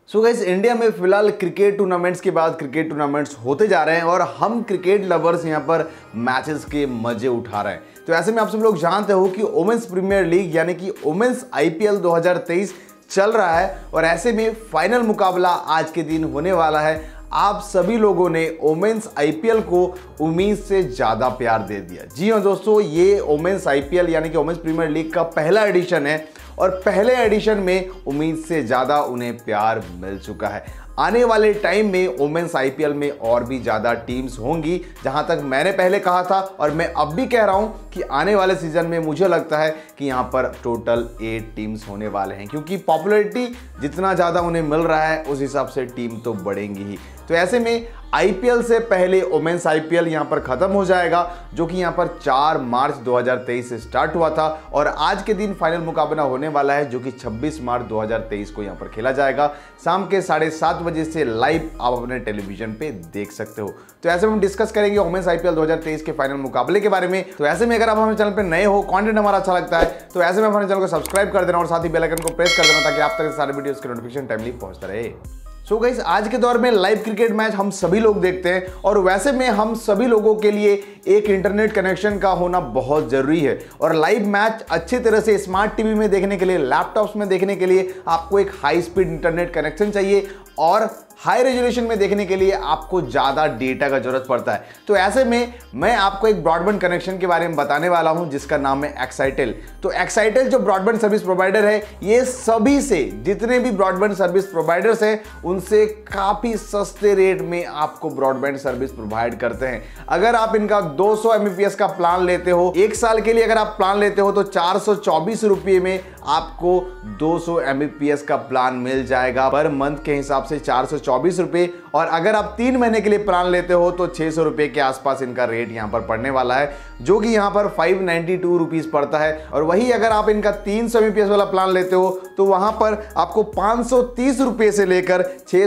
So guys, India में फिलहाल cricket tournaments के बाद क्रिकेट टूर्नामेंट्स होते जा रहे हैं और हम क्रिकेट लवर्स यहाँ पर मैचेस के मजे उठा रहे हैं। तो ऐसे में आप सब लोग जानते हो कि वुमेन्स प्रीमियर लीग यानी कि वुमेन्स आईपीएल 2023 चल रहा है और ऐसे में फाइनल मुकाबला आज के दिन होने वाला है। आप सभी लोगों ने वुमेन्स आईपीएल को उम्मीद से ज़्यादा प्यार दे दिया। जी हाँ दोस्तों, ये वुमेन्स आईपीएल यानी कि वुमेन्स प्रीमियर लीग का पहला एडिशन है और पहले एडिशन में उम्मीद से ज़्यादा उन्हें प्यार मिल चुका है। आने वाले टाइम में वुमेन्स आईपीएल में और भी ज़्यादा टीम्स होंगी, जहां तक मैंने पहले कहा था और मैं अब भी कह रहा हूं कि आने वाले सीजन में मुझे लगता है कि यहां पर टोटल 8 टीम्स होने वाले हैं, क्योंकि पॉपुलैरिटी जितना ज़्यादा उन्हें मिल रहा है उस हिसाब से टीम तो बढ़ेंगी ही। तो ऐसे में आईपीएल से पहले वुमेन्स आईपीएल यहां पर खत्म हो जाएगा, जो कि यहां पर 4 मार्च 2023 से स्टार्ट हुआ था और आज के दिन फाइनल मुकाबला होने वाला है, जो कि 26 मार्च 2023 को यहां पर खेला जाएगा। शाम के 7:30 बजे से लाइव आप अपने टेलीविजन पे देख सकते हो। तो ऐसे में हम डिस्कस करेंगे वुमेन्स आईपीएल 2023 के फाइनल मुकाबले के बारे में। तो ऐसे में अगर आप हमारे चैनल पर नए हो, कंटेंट हमारा अच्छा लगता है, तो ऐसे में हमारे चैनल को सब्सक्राइब कर देना और साथ ही बेल आइकन को प्रेस कर देना ताकि आप तक सारे वीडियोस के नोटिफिकेशन टाइमली पहुंचता रहे। सो गाइस, आज के दौर में लाइव क्रिकेट मैच हम सभी लोग देखते हैं और वैसे में हम सभी लोगों के लिए एक इंटरनेट कनेक्शन का होना बहुत जरूरी है। और लाइव मैच अच्छी तरह से स्मार्ट टीवी में देखने के लिए, लैपटॉप्स में देखने के लिए आपको एक हाई स्पीड इंटरनेट कनेक्शन चाहिए और हाई रेजोल्यूशन में देखने के लिए आपको ज़्यादा डेटा का जरूरत पड़ता है। तो ऐसे में मैं आपको एक ब्रॉडबैंड कनेक्शन के बारे में बताने वाला हूं, जिसका नाम है एक्साइटेल। तो एक्साइटेल जो ब्रॉडबैंड सर्विस प्रोवाइडर है, ये सभी से जितने भी ब्रॉडबैंड सर्विस प्रोवाइडर्स हैं उनसे काफ़ी सस्ते रेट में आपको ब्रॉडबैंड सर्विस प्रोवाइड करते हैं। अगर आप इनका 200 Mbps का प्लान लेते हो, 1 साल के लिए अगर आप प्लान लेते हो, तो 424 रुपये में आपको 200 Mbps का प्लान मिल जाएगा। पर मंथ के हिसाब से 424 रुपये, और अगर आप 3 महीने के लिए प्लान लेते हो तो 600 रुपये के आसपास इनका रेट यहाँ पर पड़ने वाला है, जो कि यहाँ पर 592 रुपीज़ पड़ता है। और वही अगर आप इनका 300 Mbps वाला प्लान लेते हो तो वहाँ पर आपको 530 रुपये से लेकर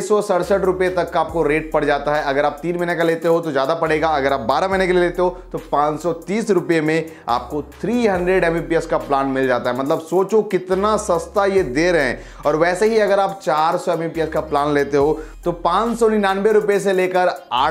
667 रुपये तक का आपको रेट पड़ जाता है। अगर आप 3 महीने का लेते हो तो ज़्यादा पड़ेगा, अगर आप 12 महीने के लिए लेते हो तो 530 रुपये में आपको 300 Mbps का प्लान मिल जाता है। मतलब सोचो कितना सस्ता ये दे रहे हैं। और वैसे ही अगर आप 400 Mbps का प्लान लेते हो तो 599 रुपये से लेकर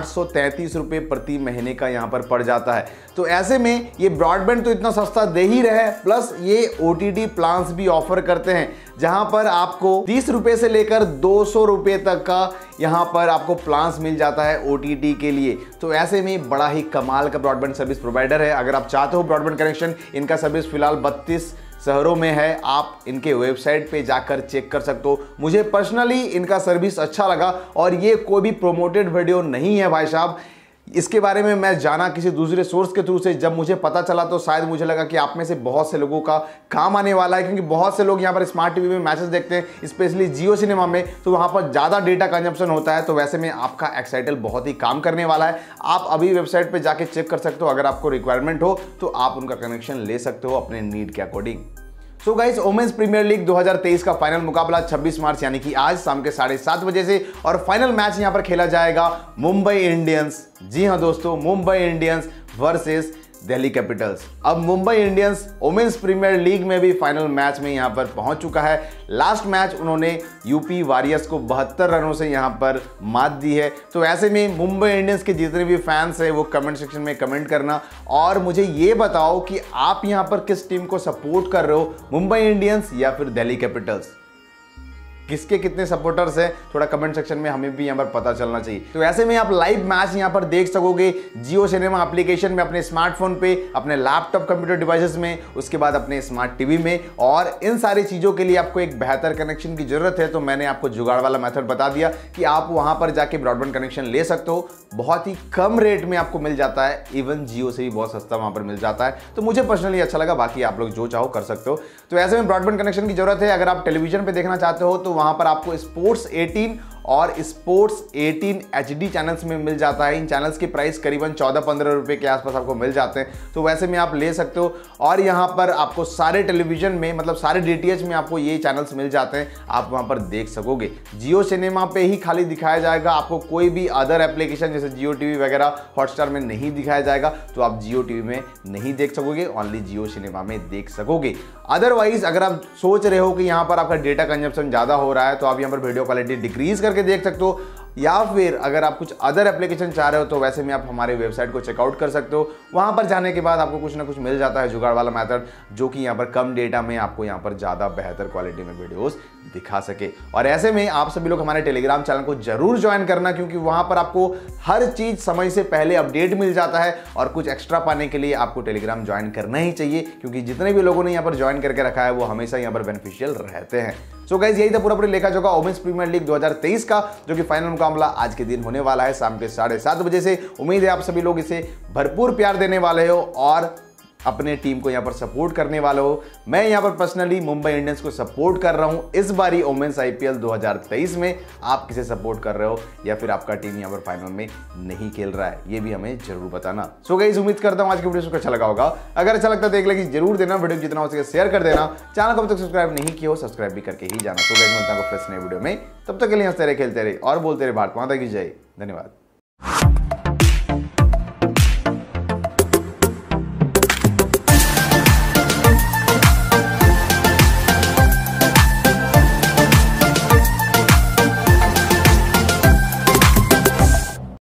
833 रुपये प्रति महीने का यहाँ पर पड़ जाता है। तो ऐसे में ये ब्रॉडबैंड तो इतना सस्ता दे ही रहे, प्लस ये OTT प्लान्स भी ऑफर करते हैं, जहां पर आपको 30 रुपये से लेकर 200 रुपये तक का यहाँ पर आपको प्लान्स मिल जाता है OTT के लिए। तो ऐसे में बड़ा ही कमाल का ब्रॉडबैंड सर्विस प्रोवाइडर है। अगर आप चाहते हो ब्रॉडबैंड कनेक्शन, इनका सर्विस फिलहाल 32 शहरों में है। आप इनके वेबसाइट पे जाकर चेक कर सकते हो। मुझे पर्सनली इनका सर्विस अच्छा लगा और ये कोई भी प्रोमोटेड वीडियो नहीं है भाई साहब। इसके बारे में मैं जाना किसी दूसरे सोर्स के थ्रू से, जब मुझे पता चला तो शायद मुझे लगा कि आप में से बहुत से लोगों का काम आने वाला है, क्योंकि बहुत से लोग यहाँ पर स्मार्ट टीवी में मैचेस देखते हैं, स्पेशली जियो सिनेमा में, तो वहाँ पर ज़्यादा डेटा कंजम्पशन होता है। तो वैसे में आपका एक्साइटेल बहुत ही काम करने वाला है। आप अभी वेबसाइट पर जाके चेक कर सकते हो। अगर आपको रिक्वायरमेंट हो तो आप उनका कनेक्शन ले सकते हो अपने नीड के according. So guys, Women's Premier League 2023 का फाइनल मुकाबला 26 मार्च यानी कि आज शाम के 7:30 बजे से, और फाइनल मैच यहां पर खेला जाएगा मुंबई इंडियंस, जी हां दोस्तों, Mumbai Indians versus Delhi Capitals. अब Mumbai Indians Women's Premier League में भी फाइनल मैच में यहां पर पहुंच चुका है। लास्ट मैच उन्होंने यूपी वॉरियर्स को 72 रनों से यहां पर मात दी है। तो ऐसे में मुंबई इंडियंस के जितने भी फैंस हैं वो कमेंट सेक्शन में कमेंट करना और मुझे ये बताओ कि आप यहां पर किस टीम को सपोर्ट कर रहे हो, मुंबई इंडियंस या फिर दिल्ली कैपिटल्स। किसके कितने सपोर्टर्स हैं थोड़ा कमेंट सेक्शन में हमें भी यहाँ पर पता चलना चाहिए। तो ऐसे में आप लाइव मैच यहाँ पर देख सकोगे जियो सिनेमा एप्लीकेशन में, अपने स्मार्टफोन पे, अपने लैपटॉप कंप्यूटर डिवाइसेस में, उसके बाद अपने स्मार्ट टीवी में। और इन सारी चीज़ों के लिए आपको एक बेहतर कनेक्शन की जरूरत है, तो मैंने आपको जुगाड़ वाला मेथड बता दिया कि आप वहाँ पर जाके ब्रॉडबैंड कनेक्शन ले सकते हो। बहुत ही कम रेट में आपको मिल जाता है, इवन जियो से भी बहुत सस्ता वहाँ पर मिल जाता है। तो मुझे पर्सनली अच्छा लगा, बाकी आप लोग जो चाहो कर सकते हो। तो ऐसे में ब्रॉडबैंड कनेक्शन की जरूरत है। अगर आप टेलीविजन पर देखना चाहते हो तो वहाँ पर आपको स्पोर्ट्स 18 और स्पोर्ट्स 18 HD चैनल्स में मिल जाता है। इन चैनल्स की प्राइस करीबन 14-15 रुपए के आसपास आपको मिल जाते हैं, तो वैसे में आप ले सकते हो। और यहाँ पर आपको सारे टेलीविजन में, मतलब सारे DTH में आपको ये चैनल्स मिल जाते हैं, आप वहाँ पर देख सकोगे। जियो सिनेमा पे ही खाली दिखाया जाएगा, आपको कोई भी अदर एप्लीकेशन जैसे जियो टीवी वगैरह हॉटस्टार में नहीं दिखाया जाएगा, तो आप जियो टीवी में नहीं देख सकोगे, ओनली जियो सिनेमा में देख सकोगे। अदरवाइज अगर आप सोच रहे हो कि यहाँ पर आपका डेटा कंजप्शन ज़्यादा हो रहा है, तो आप यहाँ पर वीडियो क्वालिटी डिक्रीज करके देख सकते हो, या फिर अगर आप कुछ अदर एप्लीकेशन चाह रहे हो तो वैसे में आप हमारे वेबसाइट को चेकआउट कर सकते हो। वहाँ पर जाने के बाद आपको कुछ ना कुछ मिल जाता है जुगाड़ वाला मेथड, जो कि यहाँ पर कम डेटा में आपको यहाँ पर ज़्यादा बेहतर क्वालिटी में वीडियोस दिखा सके। और ऐसे में आप सभी लोग हमारे टेलीग्राम चैनल को जरूर ज्वाइन करना, क्योंकि वहाँ पर आपको हर चीज़ समय से पहले अपडेट मिल जाता है। और कुछ एक्स्ट्रा पाने के लिए आपको टेलीग्राम ज्वाइन करना ही चाहिए, क्योंकि जितने भी लोगों ने यहाँ पर ज्वाइन करके रखा है वो हमेशा यहाँ पर बेनिफिशियल रहते हैं। सो गाइस, यही था पूरा लेखा जोखा वुमेन्स प्रीमियर लीग 2023 का, जो कि फाइनल मुकाबला आज के दिन होने वाला है शाम के 7:30 बजे से। उम्मीद है आप सभी लोग इसे भरपूर प्यार देने वाले हो और अपने टीम को यहाँ पर सपोर्ट करने वाले हो। मैं यहाँ पर पर्सनली मुंबई इंडियंस को सपोर्ट कर रहा हूँ इस बारी वुमेन्स IPL 2023 में। आप किसे सपोर्ट कर रहे हो, या फिर आपका टीम यहाँ पर फाइनल में नहीं खेल रहा है, ये भी हमें जरूर बताना। सो गाइस, उम्मीद करता हूँ आज की वीडियो को अच्छा लगा होगा। अगर अच्छा लगता है तो एक लाइक जरूर देना, वीडियो जितना हो सके शेयर कर देना। चैनल को अब तक सब्सक्राइब नहीं किया हो, सब्सक्राइब भी करके ही जाना। सो गाइस, मिलता हूँ फ्रेश नए वीडियो में, तब तक के लिए हंसते रहे, खेलते रहे और बोलते रहे भारत माता की जय। धन्यवाद।